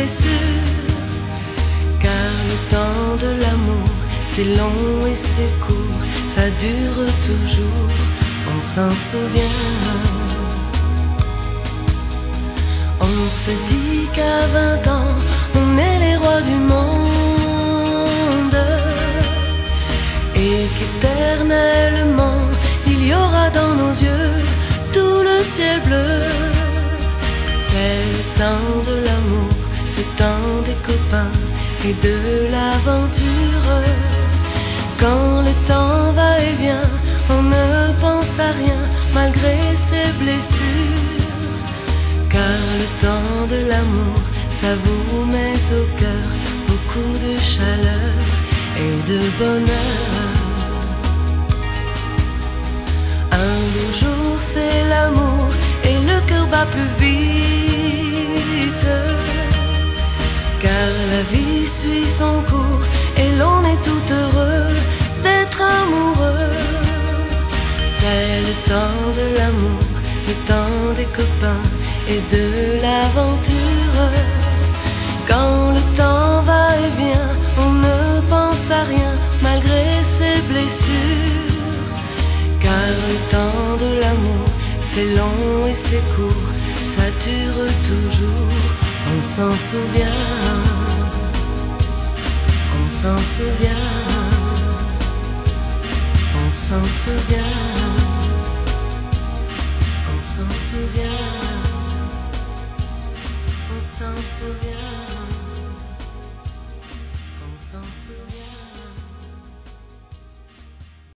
blessures. Car le temps de l'amour, c'est long et c'est court, ça dure toujours, on s'en souvient. On se dit qu'à 20 ans, on est les rois du monde, et qu'éternellement, il y aura dans nos yeux tout le ciel bleu. C'est le temps de l'amour, le temps des copains et de l'aventure. Quand le temps va et vient, on ne pense à rien malgré ses blessures. Car le temps de l'amour, ça vous met au cœur beaucoup de chaleur et de bonheur. Un beau jour c'est l'amour et le cœur bat plus vite. Car la vie suit son cours et l'on est tout heureux d'être amoureux. C'est le temps de l'amour, le temps des copains et de l'aventure. Quand le temps va et vient, on ne pense à rien malgré ses blessures. Car le temps de l'amour, c'est long et c'est court, ça dure toujours, on s'en souvient. On s'en souvient. On s'en souvient. On s'en souvient. On s'en souvient.